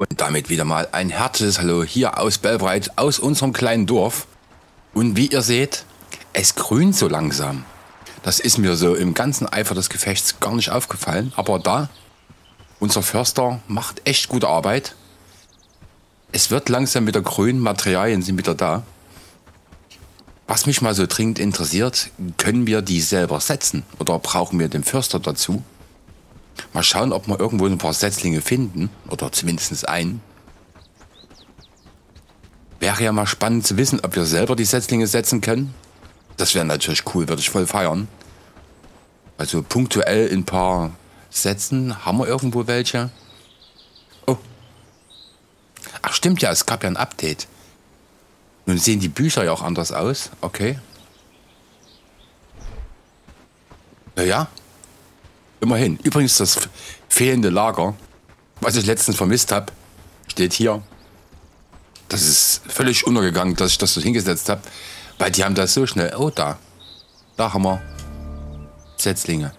Und damit wieder mal ein herzliches Hallo hier aus Bellbreit, aus unserem kleinen Dorf. Und wie ihr seht, es grünt so langsam. Das ist mir so im ganzen Eifer des Gefechts gar nicht aufgefallen. Aber da, unser Förster macht echt gute Arbeit. Es wird langsam wieder grün, Materialien sind wieder da. Was mich mal so dringend interessiert, können wir die selber setzen? Oder brauchen wir den Förster dazu? Mal schauen, ob wir irgendwo ein paar Setzlinge finden. Oder zumindest einen. Wäre ja mal spannend zu wissen, ob wir selber die Setzlinge setzen können. Das wäre natürlich cool, würde ich voll feiern. Also punktuell in ein paar Sätzen. Haben wir irgendwo welche? Oh. Ach stimmt ja, es gab ja ein Update. Nun sehen die Bücher ja auch anders aus. Okay. Naja. Immerhin. Übrigens das fehlende Lager, was ich letztens vermisst habe, steht hier. Das ist völlig untergegangen, dass ich das so hingesetzt habe. Weil die haben das so schnell. Oh, da. Da haben wir Setzlinge.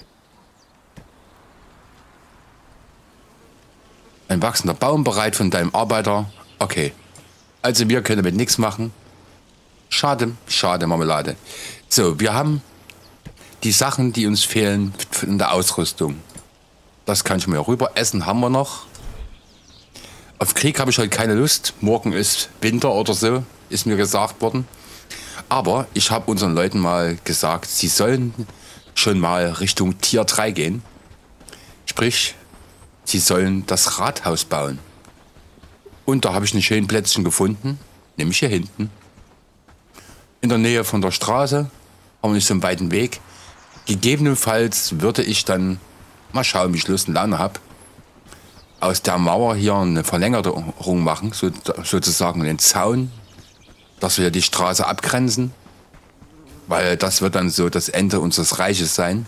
Ein wachsender Baum bereit von deinem Arbeiter. Okay. Also wir können damit nichts machen. Schade, schade Marmelade. So, wir haben die Sachen, die uns fehlen in der Ausrüstung. Das kann ich mir rüber. Essen haben wir noch. Auf Krieg habe ich heute keine Lust. Morgen ist Winter oder so, ist mir gesagt worden. Aber ich habe unseren Leuten mal gesagt, sie sollen schon mal Richtung Tier 3 gehen. Sprich, sie sollen das Rathaus bauen. Und da habe ich einen schönen Plätzchen gefunden, nämlich hier hinten. In der Nähe von der Straße, haben wir nicht so einen weiten Weg. Gegebenenfalls würde ich dann, mal schauen, wie ich Lust und Laune habe, aus der Mauer hier eine Verlängerung machen, sozusagen den Zaun, dass wir die Straße abgrenzen, weil das wird dann so das Ende unseres Reiches sein.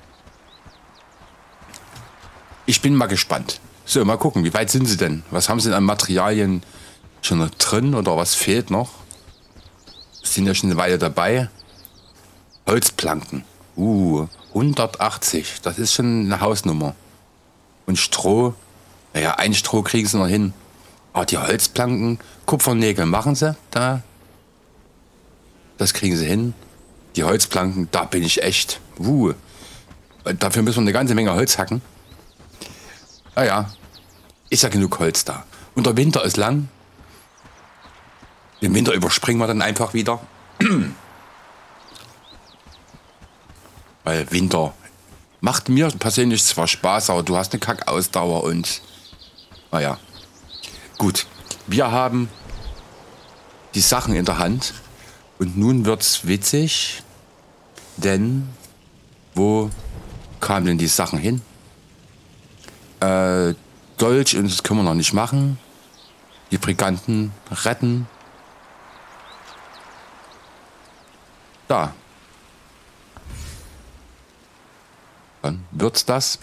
Ich bin mal gespannt. So, mal gucken, wie weit sind sie denn? Was haben sie denn an Materialien schon noch drin oder was fehlt noch? Sind ja schon eine Weile dabei. Holzplanken. 180. Das ist schon eine Hausnummer. Und Stroh. Naja, ein Stroh kriegen sie noch hin. Aber die Holzplanken, Kupfernägel machen sie da. Das kriegen sie hin. Die Holzplanken, da bin ich echt. Dafür müssen wir eine ganze Menge Holz hacken. Naja, ist ja genug Holz da. Und der Winter ist lang. Den Winter überspringen wir dann einfach wieder. Weil Winter macht mir persönlich zwar Spaß, aber du hast eine Kackausdauer und naja. Gut, wir haben die Sachen in der Hand und nun wird's witzig, denn wo kamen denn die Sachen hin? Dolch, und das können wir noch nicht machen. Die Briganten retten. Da. Dann wird's das.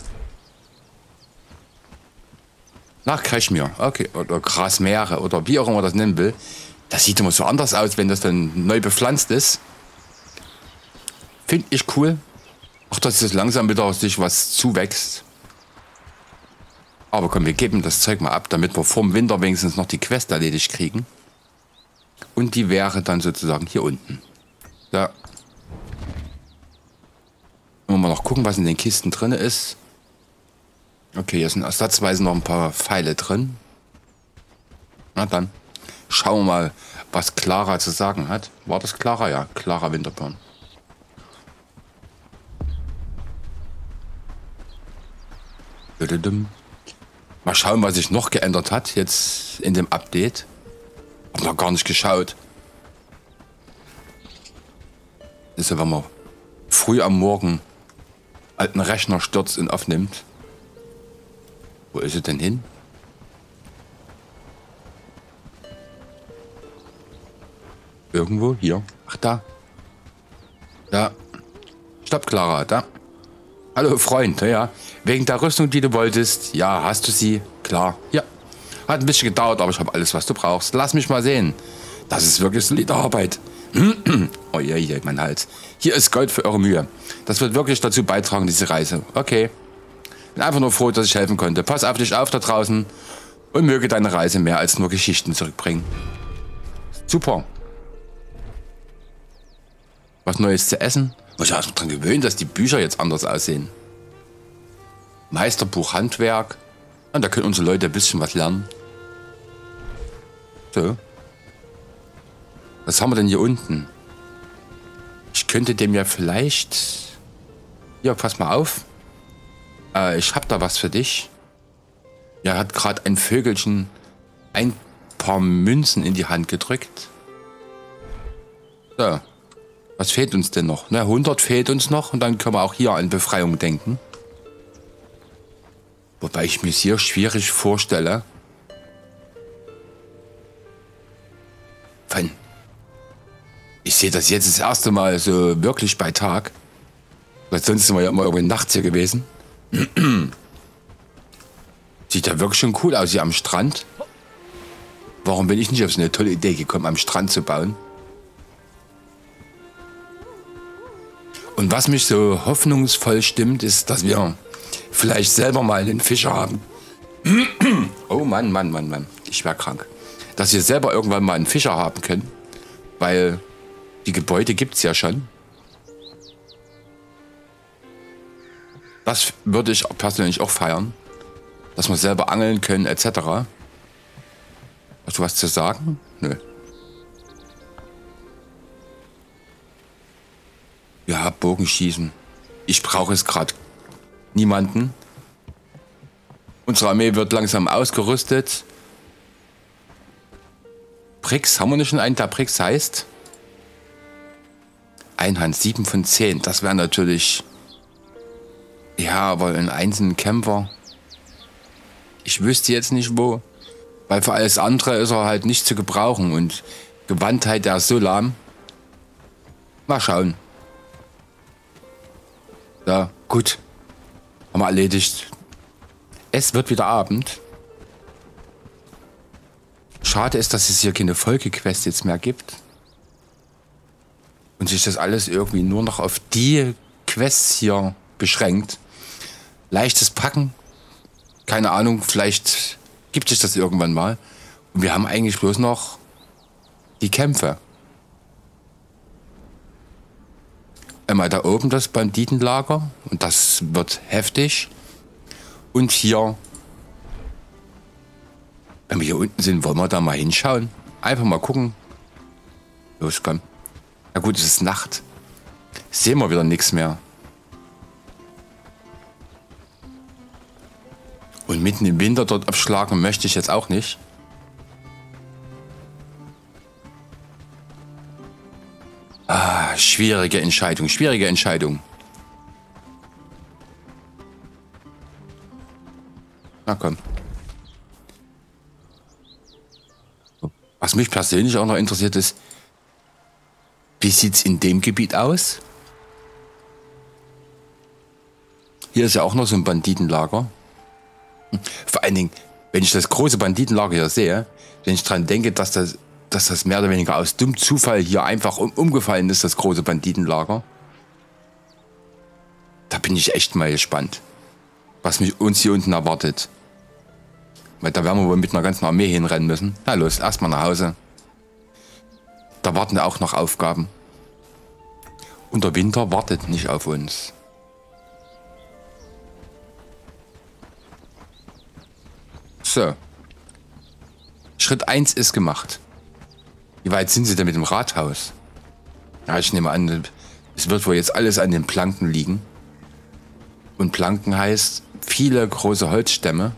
Nach Kaschmir, okay, oder Grasmeere oder wie auch immer man das nennen will. Das sieht immer so anders aus, wenn das dann neu bepflanzt ist. Finde ich cool. Auch dass es langsam wieder sich was zuwächst. Aber komm, wir geben das Zeug mal ab, damit wir vorm Winter wenigstens noch die Quest erledigt kriegen. Und die wäre dann sozusagen hier unten. Da. Wollen wir mal noch gucken, was in den Kisten drin ist. Okay, hier sind ersatzweise noch ein paar Pfeile drin. Na dann, schauen wir mal, was Clara zu sagen hat. War das Clara? Ja, Clara Winterborn. Mal schauen, was sich noch geändert hat jetzt in dem Update. Hab noch gar nicht geschaut. Das ist ja, wenn man früh am Morgen alten Rechner stürzt und aufnimmt. Wo ist er denn hin? Irgendwo hier. Ach, da. Da. Stopp, Clara, da. Hallo, Freund, ja. Wegen der Rüstung, die du wolltest. Ja, hast du sie? Klar. Ja. Hat ein bisschen gedauert, aber ich habe alles, was du brauchst. Lass mich mal sehen. Das ist wirklich solide Arbeit. Oh je, mein Hals. Hier ist Gold für eure Mühe. Das wird wirklich dazu beitragen, diese Reise. Okay. Bin einfach nur froh, dass ich helfen konnte. Pass auf dich auf da draußen. Und möge deine Reise mehr als nur Geschichten zurückbringen. Super. Was Neues zu essen? Muss ich erst mal dran gewöhnen, dass die Bücher jetzt anders aussehen. Meisterbuch Handwerk. Und da können unsere Leute ein bisschen was lernen. So. Was haben wir denn hier unten? Ich könnte dem ja vielleicht... Hier, pass mal auf. Ich hab da was für dich. Ja, hat gerade ein Vögelchen ein paar Münzen in die Hand gedrückt. So. Was fehlt uns denn noch? Ne, 100 fehlt uns noch und dann können wir auch hier an Befreiung denken. Wobei ich mir hier schwierig vorstelle. Ich sehe das jetzt das erste Mal so wirklich bei Tag. Weil sonst sind wir ja immer irgendwie nachts hier gewesen. Sieht ja wirklich schon cool aus hier am Strand. Warum bin ich nicht auf so eine tolle Idee gekommen, am Strand zu bauen? Und was mich so hoffnungsvoll stimmt, ist, dass wir vielleicht selber mal einen Fischer haben. Oh Mann, Mann, Mann, Mann. Ich wäre krank. Dass wir selber irgendwann mal einen Fischer haben können. Weil die Gebäude gibt es ja schon. Das würde ich persönlich auch feiern. Dass wir selber angeln können, etc. Hast du was zu sagen? Nö. Ja, Bogenschießen. Ich brauche es gerade niemanden. Unsere Armee wird langsam ausgerüstet. Prix, haben wir nicht schon einen, der Prix heißt? Einhand, 7 von 10. Das wäre natürlich... Ja, aber ein einzelnen Kämpfer... Ich wüsste jetzt nicht wo. Weil für alles andere ist er halt nicht zu gebrauchen. Und Gewandtheit, der ist so lahm. Mal schauen. Ja, gut. Haben wir erledigt. Es wird wieder Abend. Schade ist, dass es hier keine Folgequest jetzt mehr gibt. Und sich das alles irgendwie nur noch auf die Quests hier beschränkt. Leichtes Packen. Keine Ahnung, vielleicht gibt es das irgendwann mal. Und wir haben eigentlich bloß noch die Kämpfe. Einmal da oben das Banditenlager. Und das wird heftig. Und hier, wenn wir hier unten sind, wollen wir da mal hinschauen. Einfach mal gucken. Los, komm. Na gut, es ist Nacht. Sehen wir wieder nichts mehr. Und mitten im Winter dort abschlagen möchte ich jetzt auch nicht. Ah, schwierige Entscheidung, schwierige Entscheidung. Na komm. Was mich persönlich auch noch interessiert ist, wie sieht es in dem Gebiet aus? Hier ist ja auch noch so ein Banditenlager. Vor allen Dingen, wenn ich das große Banditenlager hier sehe, wenn ich dran denke, dass das mehr oder weniger aus dummem Zufall hier einfach umgefallen ist, das große Banditenlager. Da bin ich echt mal gespannt, was uns hier unten erwartet. Weil da werden wir wohl mit einer ganzen Armee hinrennen müssen. Na los, erstmal nach Hause. Da warten ja auch noch Aufgaben. Und der Winter wartet nicht auf uns. So. Schritt 1 ist gemacht. Wie weit sind Sie denn mit dem Rathaus? Ja, ich nehme an, es wird wohl jetzt alles an den Planken liegen. Und Planken heißt viele große Holzstämme.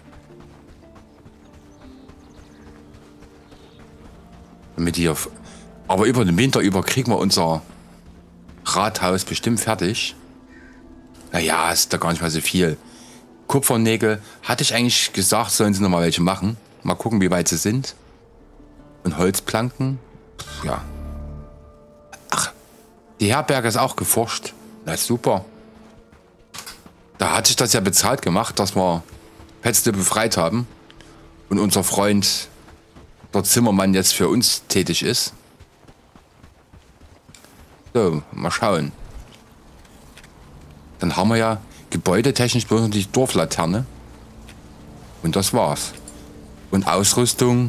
Damit die aber über den Winter über kriegen wir unser Rathaus bestimmt fertig. Naja, ist da gar nicht mal so viel. Kupfernägel hatte ich eigentlich gesagt, sollen sie noch mal welche machen. Mal gucken, wie weit sie sind. Und Holzplanken, ja. Ach, die Herberge ist auch geforscht. Na super. Da hat sich das ja bezahlt gemacht, dass wir Pätzle befreit haben. Und unser Freund, der Zimmermann, jetzt für uns tätig ist. So, mal schauen. Dann haben wir ja gebäudetechnisch bloß noch die Dorflaterne. Und das war's. Und Ausrüstung,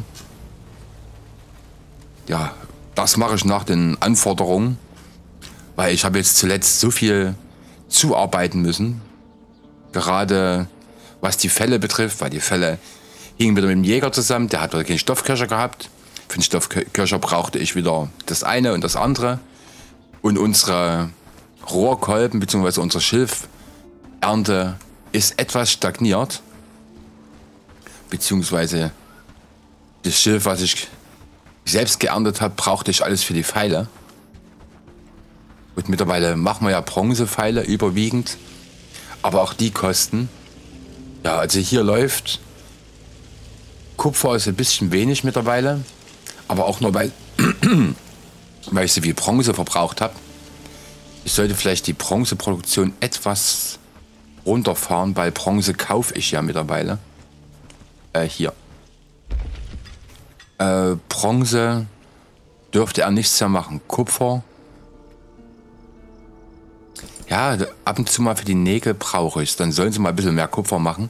ja, das mache ich nach den Anforderungen, weil ich habe jetzt zuletzt so viel zuarbeiten müssen, gerade was die Felle betrifft, weil die Felle hingen wieder mit dem Jäger zusammen, der hat wieder keinen Stoffköcher gehabt. Für den Stoffköcher brauchte ich wieder das eine und das andere. Und unsere Rohrkolben bzw. unsere Schilfernte ist etwas stagniert. Beziehungsweise das Schilf, was ich selbst geerntet habe, brauchte ich alles für die Pfeile. Und mittlerweile machen wir ja Bronzepfeile überwiegend. Aber auch die kosten. Ja, also hier läuft Kupfer ist ein bisschen wenig mittlerweile. Aber auch nur, weil ich so viel Bronze verbraucht habe. Ich sollte vielleicht die Bronzeproduktion etwas runterfahren, weil Bronze kaufe ich ja mittlerweile. Hier. Bronze dürfte er nichts mehr machen. Kupfer. Ja, ab und zu mal für die Nägel brauche ich es. Dann sollen sie mal ein bisschen mehr Kupfer machen.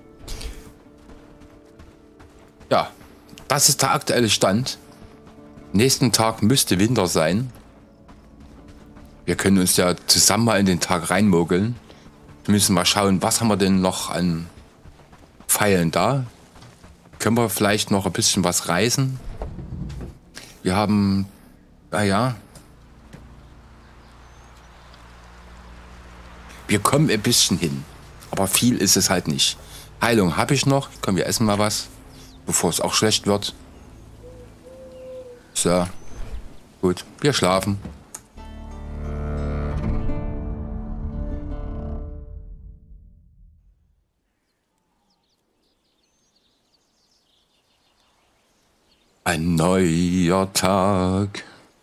Ja, das ist der aktuelle Stand. Nächsten Tag müsste Winter sein. Wir können uns ja zusammen mal in den Tag reinmogeln. Wir müssen mal schauen, was haben wir denn noch an Pfeilen da. Können wir vielleicht noch ein bisschen was reißen? Wir haben, naja, wir kommen ein bisschen hin. Aber viel ist es halt nicht. Heilung habe ich noch. Komm, wir essen mal was, bevor es auch schlecht wird. So, gut, wir schlafen. Ein neuer Tag.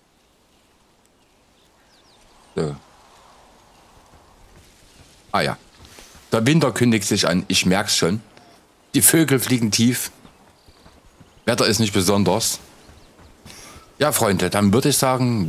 So. Ah ja, der Winter kündigt sich an, ich merk's schon. Die Vögel fliegen tief. Wetter ist nicht besonders. Ja, Freunde, dann würde ich sagen,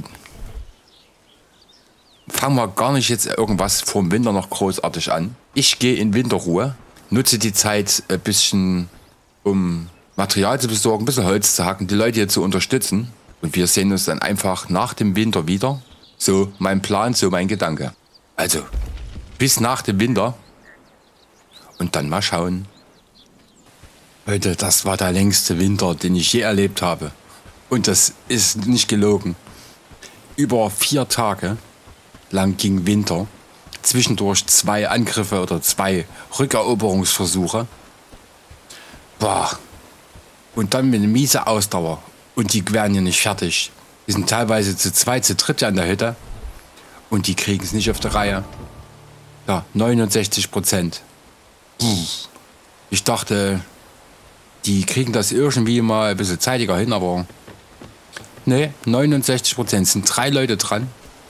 fangen wir gar nicht jetzt irgendwas vorm Winter noch großartig an. Ich gehe in Winterruhe, nutze die Zeit ein bisschen, um Material zu besorgen, ein bisschen Holz zu hacken, die Leute hier zu unterstützen. Und wir sehen uns dann einfach nach dem Winter wieder. So mein Plan, so mein Gedanke. Also, bis nach dem Winter. Und dann mal schauen. Leute, das war der längste Winter, den ich je erlebt habe. Und das ist nicht gelogen. Über 4 Tage lang ging Winter. Zwischendurch 2 Angriffe oder 2 Rückeroberungsversuche. Boah. Und dann mit einer miese Ausdauer. Und die werden ja nicht fertig. Die sind teilweise zu 2, zu 3 an der Hütte. Und die kriegen es nicht auf der Reihe. Ja, 69%. Ich dachte, die kriegen das irgendwie mal ein bisschen zeitiger hin, aber ne, 69%, sind 3 Leute dran.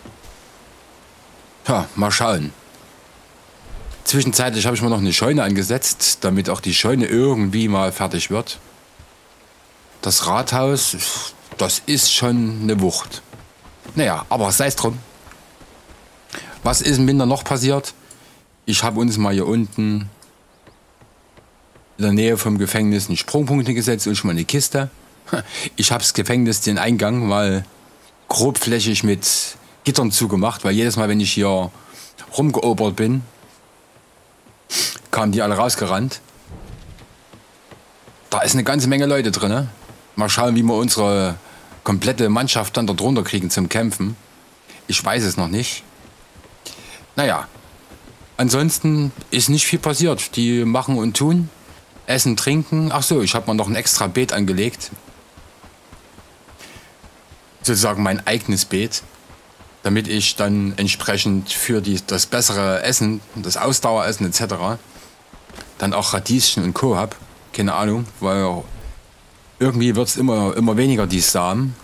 Ja, mal schauen. Zwischenzeitlich habe ich mir noch eine Scheune angesetzt, damit auch die Scheune irgendwie mal fertig wird. Das Rathaus, das ist schon eine Wucht. Naja, aber sei es drum. Was ist im Winter noch passiert? Ich habe uns mal hier unten in der Nähe vom Gefängnis einen Sprungpunkt gesetzt und schon mal eine Kiste. Ich habe das Gefängnis, den Eingang, mal grobflächig mit Gittern zugemacht, weil jedes Mal, wenn ich hier rumgeobert bin, kamen die alle rausgerannt. Da ist eine ganze Menge Leute drin. Ne? Mal schauen, wie wir unsere komplette Mannschaft dann dort runter kriegen zum Kämpfen. Ich weiß es noch nicht. Naja, ansonsten ist nicht viel passiert. Die machen und tun, essen, trinken. Ach so, ich habe mir noch ein extra Beet angelegt. Sozusagen mein eigenes Beet, damit ich dann entsprechend für das bessere Essen, das Ausdaueressen etc. dann auch Radieschen und Co. habe. Keine Ahnung, weil irgendwie wird es immer weniger, die Samen.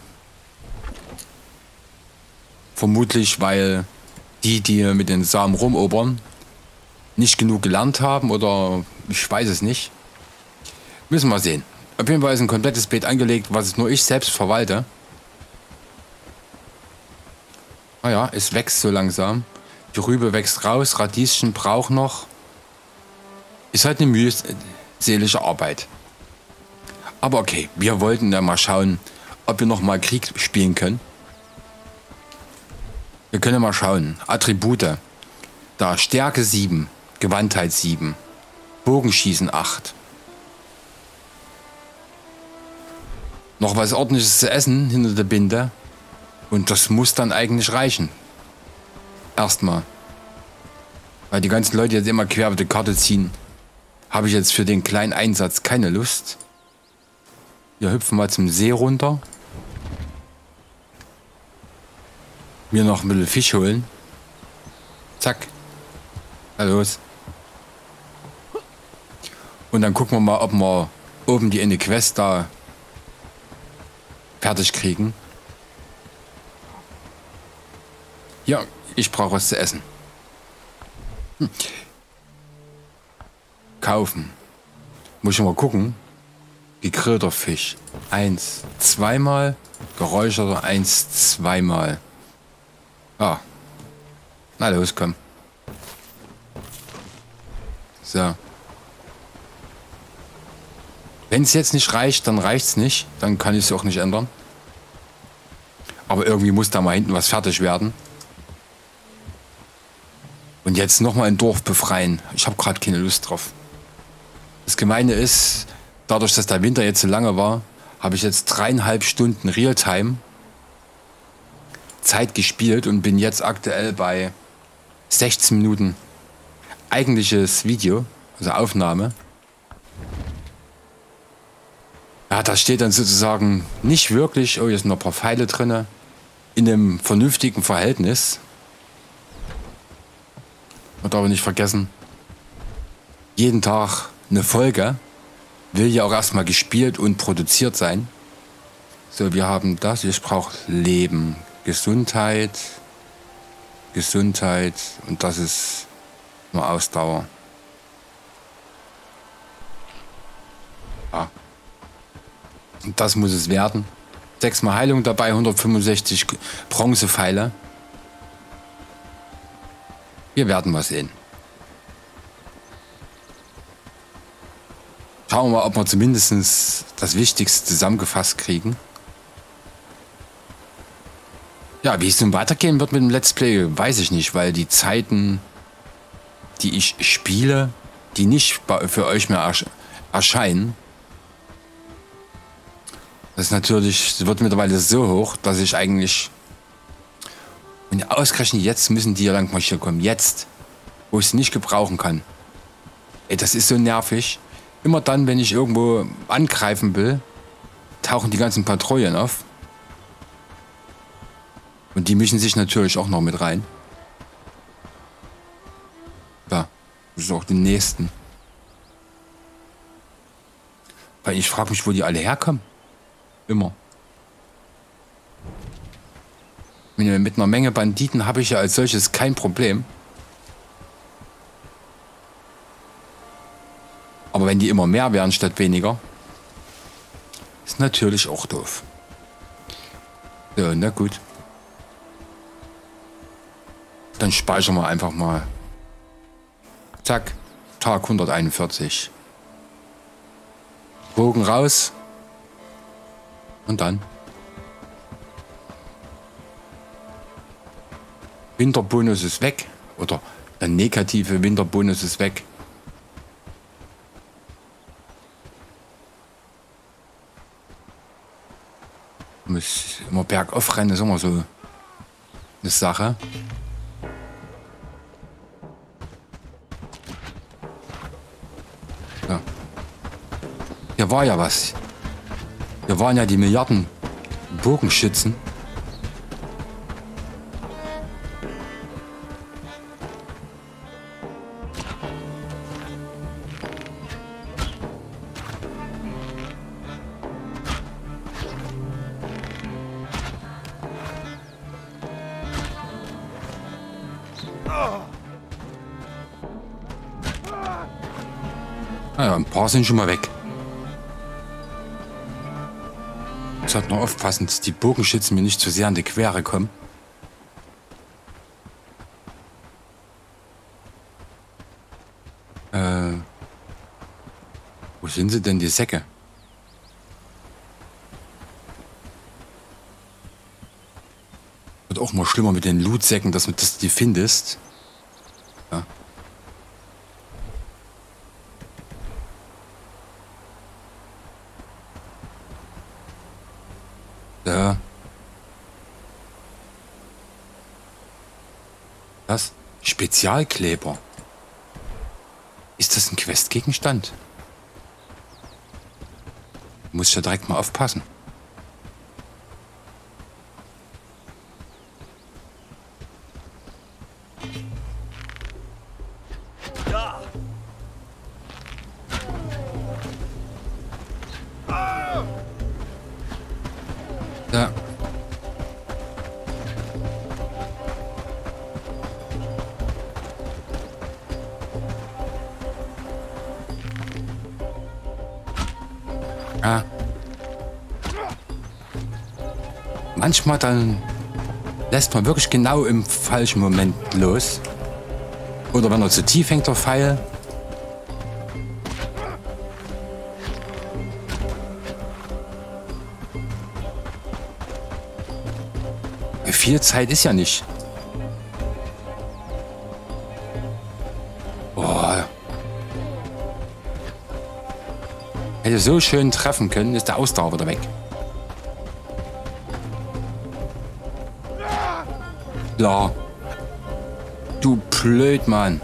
Vermutlich, weil die mit den Samen rumobern, nicht genug gelernt haben oder ich weiß es nicht. Müssen wir sehen. Auf jeden Fall ist ein komplettes Beet angelegt, was nur ich selbst verwalte. Naja, es wächst so langsam. Die Rübe wächst raus, Radieschen braucht noch. Ist halt eine mühselige Arbeit. Aber okay, wir wollten ja mal schauen, ob wir noch mal Krieg spielen können. Wir können ja mal schauen. Attribute. Da Stärke 7, Gewandtheit 7, Bogenschießen 8. Noch was Ordentliches zu essen hinter der Binde. Und das muss dann eigentlich reichen. Erstmal. Weil die ganzen Leute jetzt immer quer über die Karte ziehen, habe ich jetzt für den kleinen Einsatz keine Lust. Wir hüpfen mal zum See runter. Mir noch ein bisschen Fisch holen. Zack. Na los. Und dann gucken wir mal, ob wir oben die eine Quest da fertig kriegen. Ja, ich brauche was zu essen. Kaufen. Muss ich mal gucken. Gegrillter Fisch. 1, 2-mal. Geräucherter 1, 2-mal. Ah. Na los, komm. So. Wenn es jetzt nicht reicht, dann reicht es nicht. Dann kann ich es auch nicht ändern. Aber irgendwie muss da mal hinten was fertig werden. Und jetzt nochmal ein Dorf befreien. Ich habe gerade keine Lust drauf. Das Gemeine ist, dadurch, dass der Winter jetzt so lange war, habe ich jetzt 3,5 Stunden Realtime Zeit gespielt und bin jetzt aktuell bei 16 Minuten eigentliches Video, also Aufnahme. Ja, da steht dann sozusagen nicht wirklich, oh, hier sind noch ein paar Pfeile drin, in einem vernünftigen Verhältnis. Und aber nicht vergessen, jeden Tag eine Folge will ja auch erstmal gespielt und produziert sein. So, wir haben das, ich brauche Leben, Gesundheit, Gesundheit und das ist nur Ausdauer. Ja. Und das muss es werden. 6-mal Heilung dabei, 165 Bronzepfeile. Wir werden was sehen. Schauen wir mal, ob wir zumindest das Wichtigste zusammengefasst kriegen. Ja, wie es nun weitergehen wird mit dem Let's Play, weiß ich nicht, weil die Zeiten, die ich spiele, die nicht für euch mehr erscheinen, das ist natürlich, das wird mittlerweile so hoch, dass ich eigentlich, und ausgerechnet jetzt müssen die ja lang mal hier kommen, jetzt, wo ich es nicht gebrauchen kann. Ey, das ist so nervig. Immer dann, wenn ich irgendwo angreifen will, tauchen die ganzen Patrouillen auf. Und die mischen sich natürlich auch noch mit rein. Da, das ist auch den nächsten. Weil ich frage mich, wo die alle herkommen. Immer. Mit einer Menge Banditen habe ich ja als solches kein Problem. Aber wenn die immer mehr werden statt weniger, ist natürlich auch doof. So, na gut. Dann speichern wir einfach mal. Zack, Tag 141. Bogen raus. Und dann. Winterbonus ist weg. Oder der negative Winterbonus ist weg. Muss immer bergauf rennen, ist immer so eine Sache. Ja. Hier war ja was. Hier waren ja die Milliarden Bogenschützen. Naja, ein paar sind schon mal weg. Ich sollte noch aufpassen, dass die Bogenschützen mir nicht zu sehr an die Quere kommen. Wo sind sie denn, die Säcke? Wird auch mal schlimmer mit den Lootsäcken, dass du die findest. Ja. Ja. Was? Spezialkleber. Ist das ein Questgegenstand? Muss ich ja direkt mal aufpassen. Ja. Ja. Manchmal dann lässt man wirklich genau im falschen Moment los. Oder wenn er zu tief hängt, der Pfeil. Viel Zeit ist ja nicht. Boah. Hätte so schön treffen können, ist der Ausdauer wieder weg. Klar. Du Blödmann.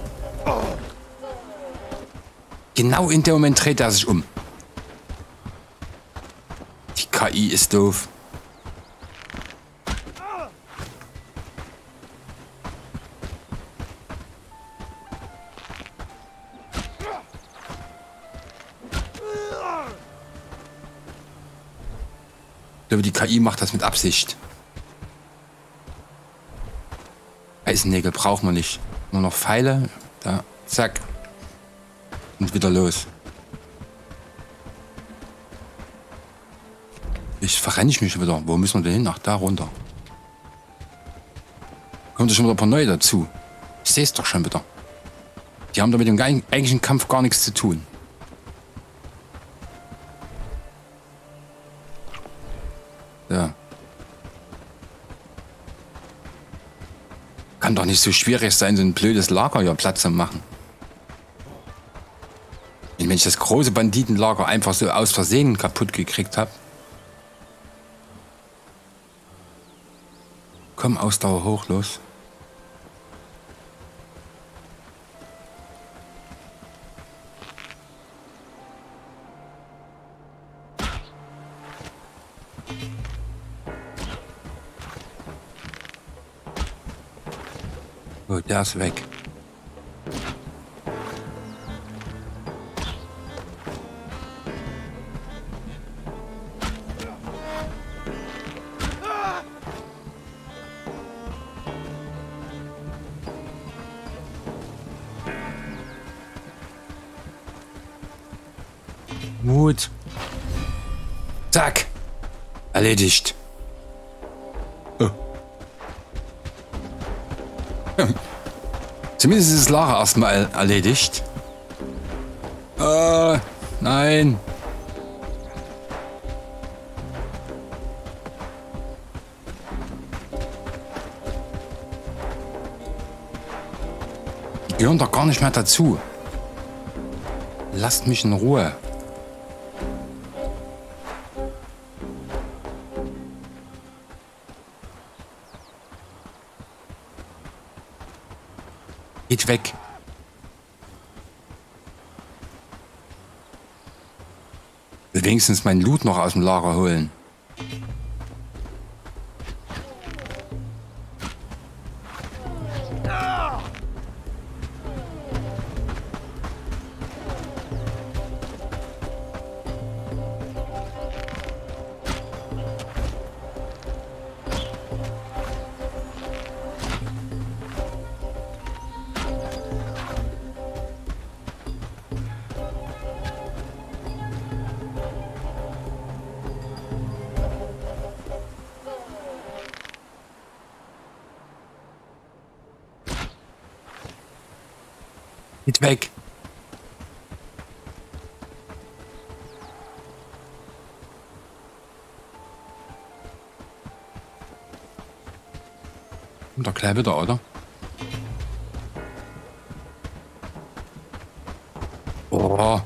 Genau in dem Moment dreht er sich um. Die KI ist doof. Ich glaube, die KI macht das mit Absicht. Eisennägel brauchen wir nicht. Nur noch Pfeile. Da, zack. Und wieder los. Ich verrenne ich mich wieder. Wo müssen wir denn hin? Ach, da runter. Kommt schon wieder ein paar neue dazu. Ich sehe es doch schon wieder. Die haben da mit dem eigentlichen Kampf gar nichts zu tun. Ja. Kann doch nicht so schwierig sein, so ein blödes Lager hier Platz zu machen. Wenn ich das große Banditenlager einfach so aus Versehen kaputt gekriegt habe. Komm, Ausdauer hoch, los. Oh, der ist weg. Gut. Zack. Erledigt. Oh. Zumindest ist das Lager erstmal erledigt. Nein. Die gehören doch gar nicht mehr dazu. Lasst mich in Ruhe. Geht weg. Will wenigstens meinen Loot noch aus dem Lager holen. Geht weg. Kommt doch gleich wieder, oder? Oh.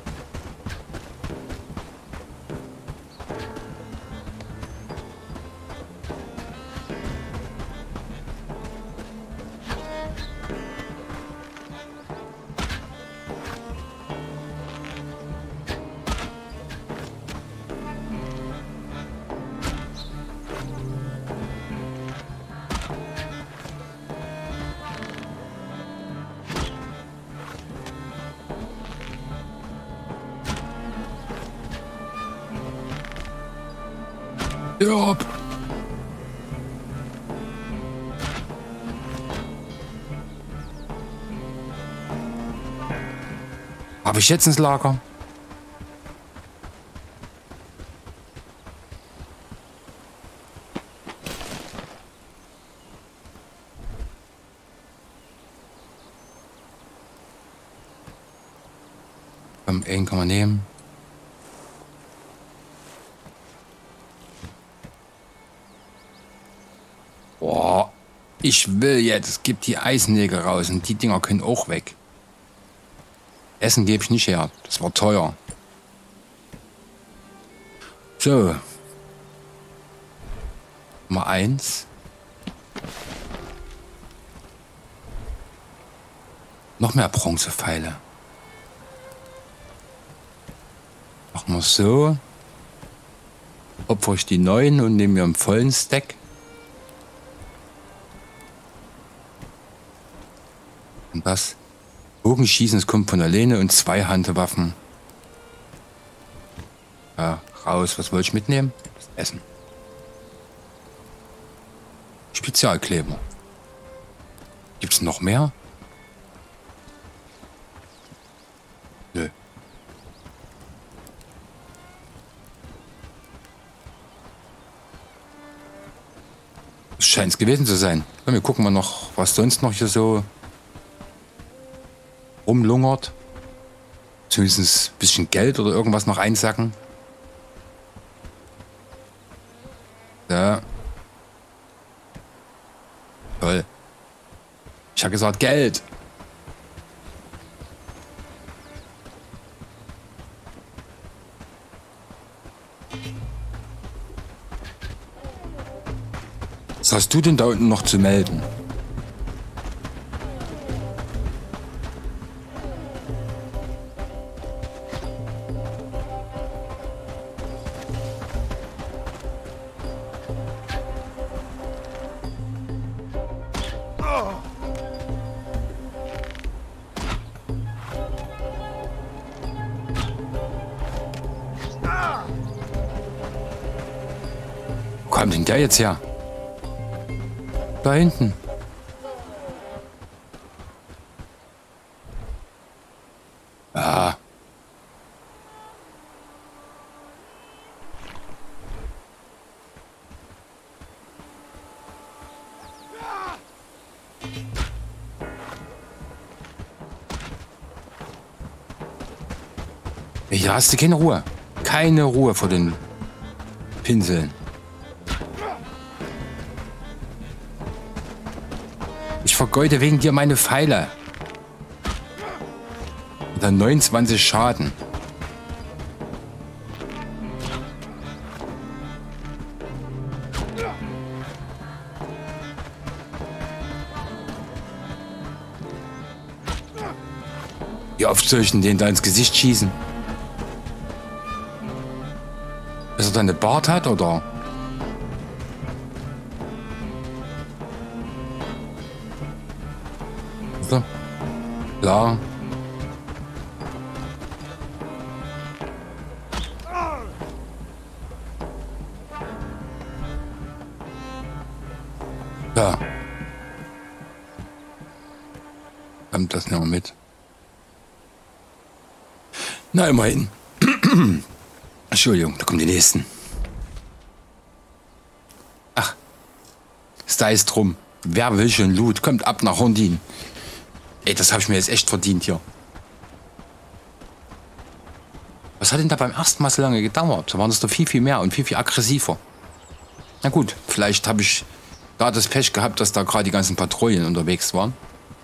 Ja. Habe ich jetzt ins Lager? Komm, einen kann man nehmen. Boah, ich will jetzt. Gib die Eisennägel raus und die Dinger können auch weg. Essen gebe ich nicht her. Das war teuer. So. Nummer 1. Noch mehr Bronzepfeile. Machen wir so. Opfer ich die 9 und nehme mir einen vollen Stack. Und das Bogenschießen, das kommt von alleine und 2 Handwaffen. Ja, raus. Was wollte ich mitnehmen? Das Essen. Spezialkleber. Gibt es noch mehr? Nö. Das scheint es gewesen zu sein. Ja, wir gucken mal noch, was sonst noch hier so rumlungert. Zumindest ein bisschen Geld oder irgendwas noch einsacken. Ja. Toll. Ich habe gesagt Geld. Was hast du denn da unten noch zu melden? Wo kam denn der jetzt her? Da hinten. Ah. Hier hast du keine Ruhe. Keine Ruhe vor den Pinseln. Ich vergeude wegen dir meine Pfeile. Und dann 29 Schaden. Wie oft soll ich denn den da ins Gesicht schießen? Dass er dann eine Bart hat, oder? So. Klar. Ja. Kommt das noch mit? Na, immerhin. Entschuldigung, da kommen die nächsten. Ach, sei es drum. Wer will schon Loot? Kommt ab nach Hondin. Ey, das habe ich mir jetzt echt verdient hier. Was hat denn da beim ersten Mal so lange gedauert? Da waren es doch viel, viel mehr und viel, viel aggressiver. Na gut, vielleicht habe ich Da hat das Pech gehabt, dass da gerade die ganzen Patrouillen unterwegs waren.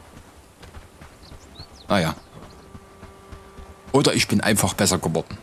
Naja. Oder ich bin einfach besser geworden.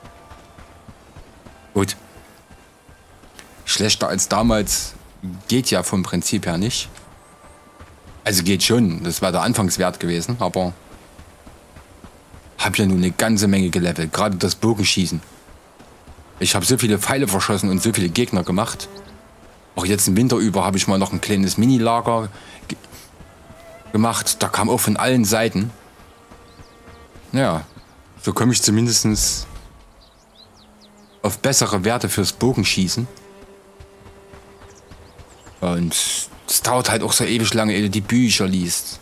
Gut. Schlechter als damals geht ja vom Prinzip her nicht. Also geht schon, das war der Anfangswert gewesen, aber habe ja nun eine ganze Menge gelevelt, gerade das Bogenschießen. Ich habe so viele Pfeile verschossen und so viele Gegner gemacht. Auch jetzt im Winter über habe ich mal noch ein kleines Mini-Lager gemacht. Da kam auch von allen Seiten. Ja, so komme ich zumindest auf bessere Werte fürs Bogenschießen. Und es dauert halt auch so ewig lange, ehe du die Bücher liest.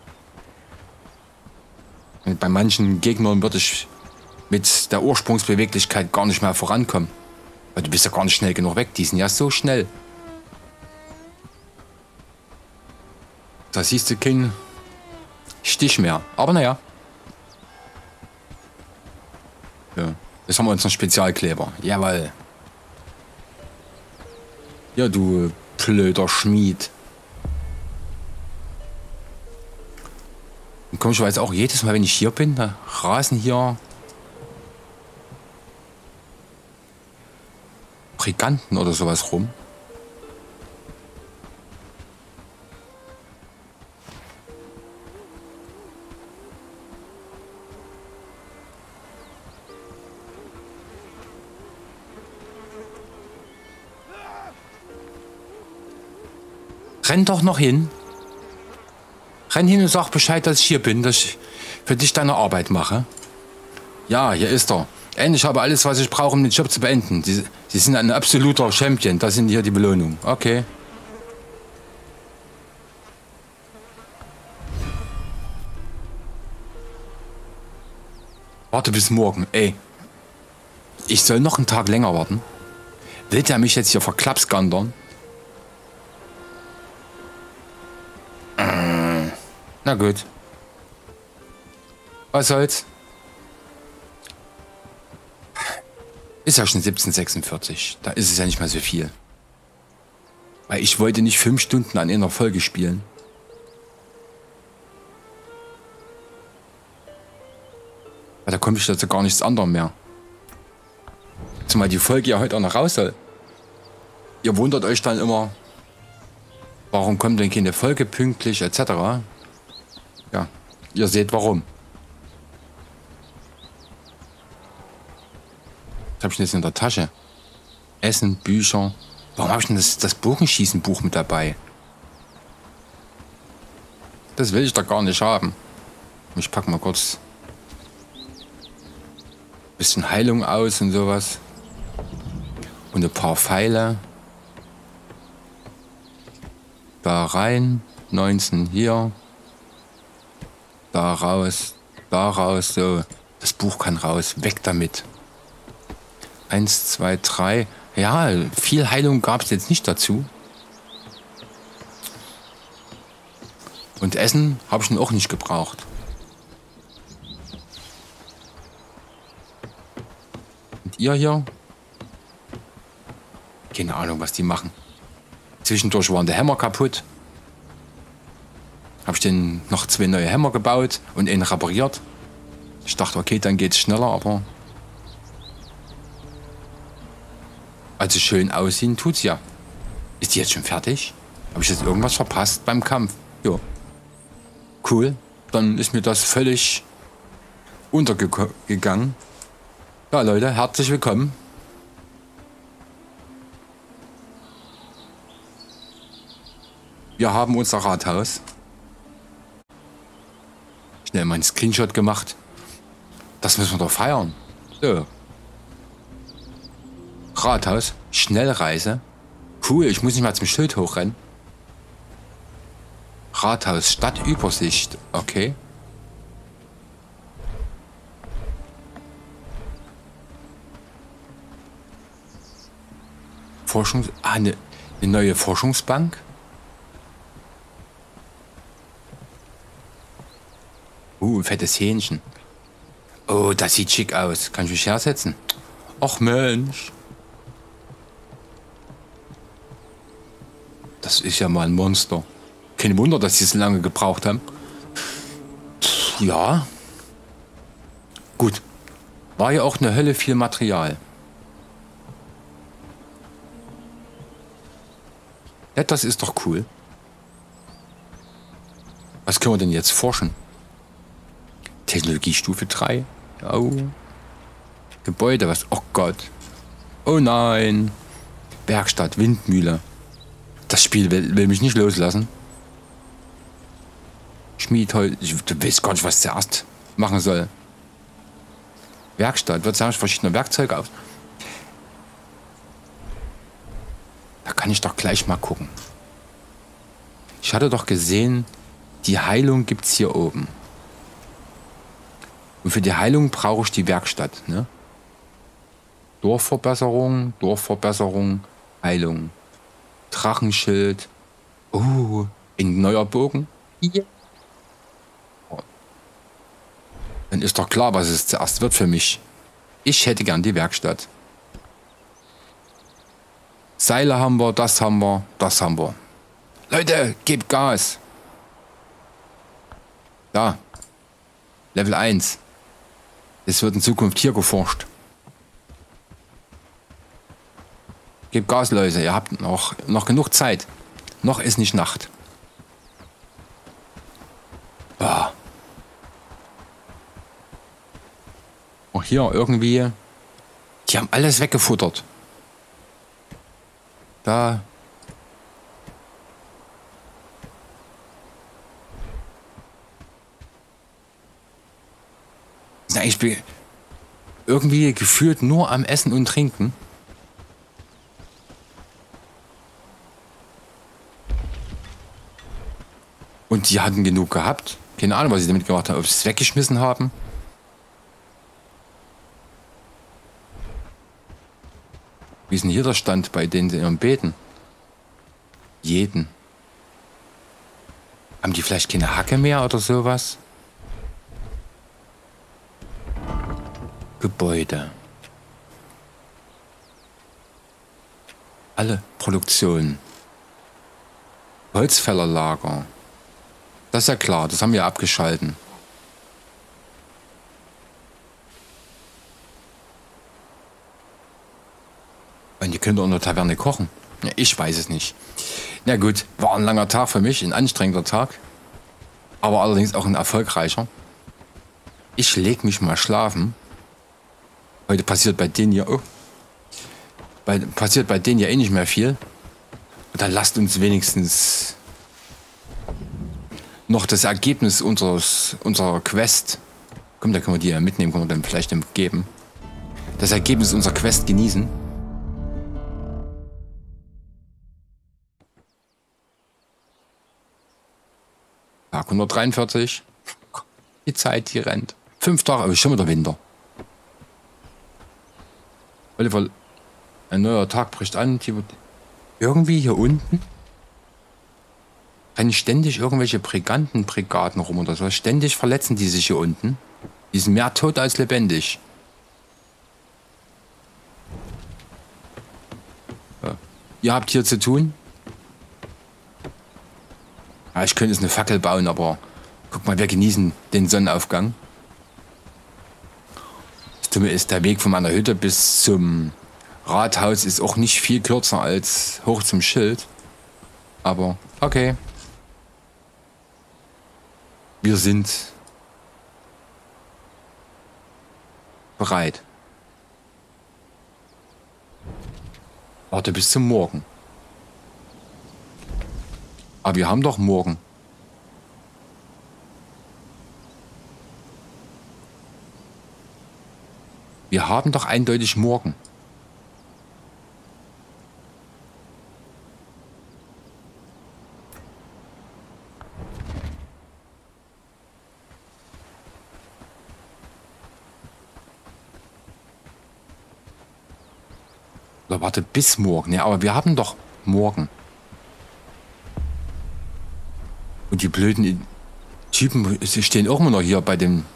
Und bei manchen Gegnern würde ich mit der Ursprungsbeweglichkeit gar nicht mehr vorankommen. Weil du bist ja gar nicht schnell genug weg. Die sind ja so schnell. Da siehst du keinen Stich mehr. Aber naja. Ja. Jetzt haben wir uns noch Spezialkleber. Jawohl. Ja, du blöder Schmied. Und komischerweise auch jedes Mal, wenn ich hier bin, da rasen hier Briganten oder sowas rum. Renn doch noch hin. Renn hin und sag Bescheid, dass ich hier bin, dass ich für dich deine Arbeit mache. Ja, hier ist er. Endlich habe alles, was ich brauche, um den Job zu beenden. Sie sind ein absoluter Champion. Das sind hier die Belohnung. Okay. Warte bis morgen. Ey. Ich soll noch einen Tag länger warten. Will der mich jetzt hier verklapsgandern? Na gut. Was soll's? Ist ja schon 17:46. Da ist es ja nicht mehr so viel. Weil ich wollte nicht 5 Stunden an einer Folge spielen. Weil da komme ich dazu gar nichts anderem mehr. Zumal die Folge ja heute auch noch raus soll. Ihr wundert euch dann immer, warum kommt denn keine Folge pünktlich etc. Ja, ihr seht warum. Was habe ich denn jetzt in der Tasche? Essen, Bücher. Warum habe ich denn das Bogenschießenbuch mit dabei? Das will ich doch gar nicht haben. Ich packe mal kurz ein bisschen Heilung aus und sowas. Und ein paar Pfeile. Da rein. 19 hier. Da raus. Da raus. So. Das Buch kann raus. Weg damit. 1, 2, 3. Ja, viel Heilung gab es jetzt nicht dazu. Und Essen habe ich dann auch nicht gebraucht. Und ihr hier? Keine Ahnung, was die machen. Zwischendurch waren der Hämmer kaputt. Habe ich dann noch 2 neue Hämmer gebaut und einen repariert. Ich dachte, okay, dann geht's schneller, aber also schön aussehen tut's ja. Ist die jetzt schon fertig? Habe ich jetzt irgendwas verpasst beim Kampf? Jo. Cool. Dann ist mir das völlig untergegangen. Ja, Leute, herzlich willkommen. Wir haben unser Rathaus. Schnell mal einen Screenshot gemacht. Das müssen wir doch feiern. So. Rathaus, Schnellreise. Cool, ich muss nicht mal zum Schild hochrennen. Rathaus, Stadtübersicht. Okay. Eine neue Forschungsbank. Fettes Hähnchen. Oh, das sieht schick aus. Kann ich mich hersetzen? Ach Mensch. Das Das ist ja mal ein Monster. Kein Wunder, dass sie es lange gebraucht haben. Ja. Gut. War ja auch eine Hölle viel Material. Ja, das ist doch cool. Was können wir denn jetzt forschen? Technologiestufe 3. Oh. Gebäude, was? Oh Gott. Oh nein. Werkstatt, Windmühle. Das Spiel will mich nicht loslassen. Schmiedholz. Ich weiß gar nicht, was zuerst machen soll. Werkstatt. Wird zuerst verschiedene Werkzeuge aus. Da kann ich doch gleich mal gucken. Ich hatte doch gesehen, die Heilung gibt es hier oben. Und für die Heilung brauche ich die Werkstatt. Ne? Dorfverbesserung, Heilung. Drachenschild. Oh, ein neuer Bogen. Ja. Dann ist doch klar, was es zuerst wird für mich. Ich hätte gern die Werkstatt. Seile haben wir, das haben wir, das haben wir. Leute, gebt Gas. Da. Level 1. Es wird in Zukunft hier geforscht. Gebt Gas, Leute. Ihr habt noch genug Zeit. Noch ist nicht Nacht. Ah. Auch hier irgendwie. Die haben alles weggefuttert. Da. Ich bin irgendwie gefühlt nur am Essen und Trinken. Und die hatten genug gehabt. Keine Ahnung, was sie damit gemacht haben. Ob sie es weggeschmissen haben. Wie ist denn hier der Stand bei denen in ihrem Beten? Jeden. Haben die vielleicht keine Hacke mehr oder sowas? Gebäude. Alle Produktionen. Holzfällerlager. Das ist ja klar, das haben wir abgeschalten. Und die können doch in der Taverne kochen. Ja, ich weiß es nicht. Na gut, war ein langer Tag für mich, ein anstrengender Tag. Aber allerdings auch ein erfolgreicher. Ich leg mich mal schlafen. Heute passiert bei denen ja passiert bei denen ja eh nicht mehr viel. Und dann lasst uns wenigstens noch das Ergebnis unserer Quest. Komm, da können wir die ja mitnehmen, können wir dann vielleicht dem geben. Das Ergebnis unserer Quest genießen. Tag 143. Die Zeit, die rennt. 5 Tage, aber schon wieder Winter. Oliver, ein neuer Tag bricht an. Irgendwie hier unten rennen ständig irgendwelche Brigantenbrigaden rum oder so. Ständig verletzen die sich hier unten. Die sind mehr tot als lebendig. Ja. Ihr habt hier zu tun? Ja, ich könnte jetzt eine Fackel bauen, aber guck mal, wir genießen den Sonnenaufgang. Das Dumme ist, der Weg von meiner Hütte bis zum Rathaus ist auch nicht viel kürzer als hoch zum Schild. Aber okay. Wir sind bereit. Warte bis zum Morgen. Aber wir haben doch morgen. Wir haben doch eindeutig morgen. Oder warte bis morgen. Ja, aber wir haben doch morgen. Und die blöden Typen, sie stehen auch immer noch hier bei dem...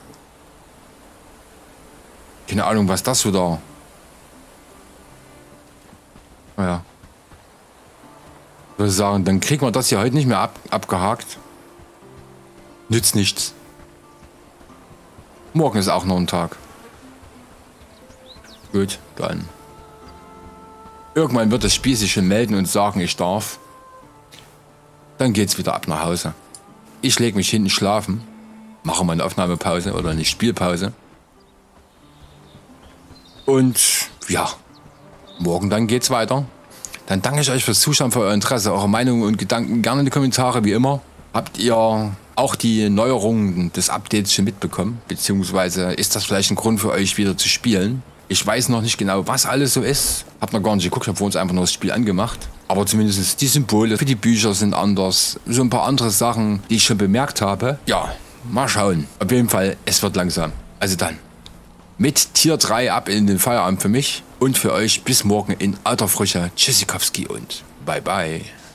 Keine Ahnung, was das wieder... Naja. Ich würde sagen, dann kriegen wir das hier heute nicht mehr abgehakt. Nützt nichts. Morgen ist auch noch ein Tag. Gut, dann. Irgendwann wird das Spiel sich schon melden und sagen, ich darf. Dann geht's wieder ab nach Hause. Ich lege mich hinten schlafen. Mache mal eine Aufnahmepause oder eine Spielpause. Und ja, morgen dann geht's weiter. Dann danke ich euch fürs Zuschauen, für euer Interesse, eure Meinungen und Gedanken gerne in die Kommentare, wie immer. Habt ihr auch die Neuerungen des Updates schon mitbekommen? Beziehungsweise ist das vielleicht ein Grund für euch wieder zu spielen? Ich weiß noch nicht genau, was alles so ist. Hab noch gar nicht geguckt, habe vor uns einfach nur das Spiel angemacht. Aber zumindest die Symbole für die Bücher sind anders. So ein paar andere Sachen, die ich schon bemerkt habe. Ja, mal schauen. Auf jeden Fall, es wird langsam. Also dann, mit Tier 3 ab in den Feierabend für mich und für euch bis morgen in alter Frische. Tschüssikowski und bye bye.